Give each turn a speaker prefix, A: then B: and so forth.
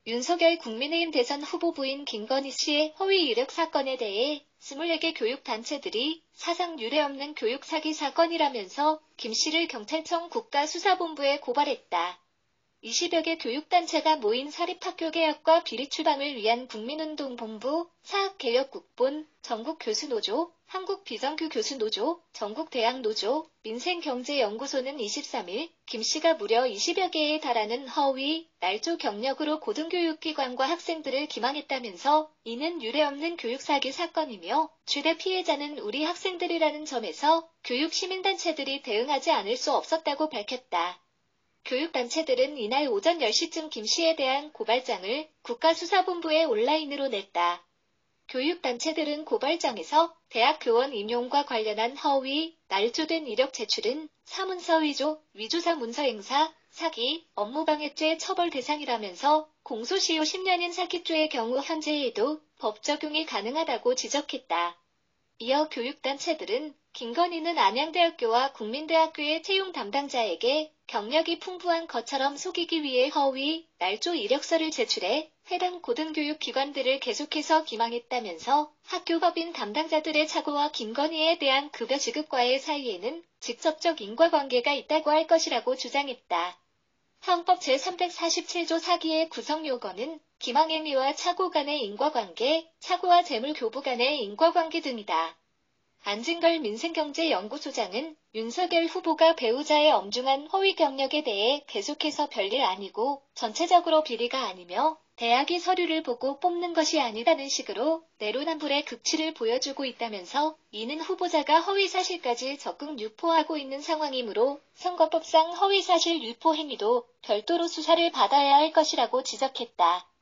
A: 윤석열 국민의힘 대선 후보부인 김건희 씨의 허위 이력 사건에 대해 24개 교육단체들이 사상 유례없는 교육 사기 사건이라면서 김 씨를 경찰청 국가수사본부에 고발했다. 20여 개 교육단체가 모인 사립학교 개혁과 비리 추방을 위한 국민운동본부, 사학개혁국본, 전국교수노조, 한국비정규교수노조, 전국대학노조, 민생경제연구소는 23일 김 씨가 무려 20여 개에 달하는 허위, 날조 경력으로 고등교육기관과 학생들을 기망했다면서 이는 유례없는 교육사기 사건이며 최대 피해자는 우리 학생들이라는 점에서 교육시민단체들이 대응하지 않을 수 없었다고 밝혔다. 교육단체들은 이날 오전 10시쯤 김 씨에 대한 고발장을 국가수사본부에 온라인으로 냈다. 교육단체들은 고발장에서 대학 교원 임용과 관련한 허위, 날조된 이력 제출은 사문서 위조, 위조사 문서 행사, 사기, 업무방해죄 처벌 대상이라면서 공소시효 10년인 사기죄의 경우 현재에도 법 적용이 가능하다고 지적했다. 이어 교육단체들은 김건희는 안양대학교와 국민대학교의 채용 담당자에게 경력이 풍부한 것처럼 속이기 위해 허위, 날조 이력서를 제출해 해당 고등교육기관들을 계속해서 기망했다면서 학교법인 담당자들의 착오와 김건희에 대한 급여 지급과의 사이에는 직접적 인과관계가 있다고 할 것이라고 주장했다. 헌법 제347조 사기의 구성요건은 기망행위와 착오 간의 인과관계, 착오와 재물교부 간의 인과관계 등이다. 안진걸 민생경제연구소장은 윤석열 후보가 배우자의 엄중한 허위 경력에 대해 계속해서 별일 아니고 전체적으로 비리가 아니며 대학이 서류를 보고 뽑는 것이 아니라는 식으로 내로남불의 극치를 보여주고 있다면서 이는 후보자가 허위사실까지 적극 유포하고 있는 상황이므로 선거법상 허위사실 유포 행위도 별도로 수사를 받아야 할 것이라고 지적했다.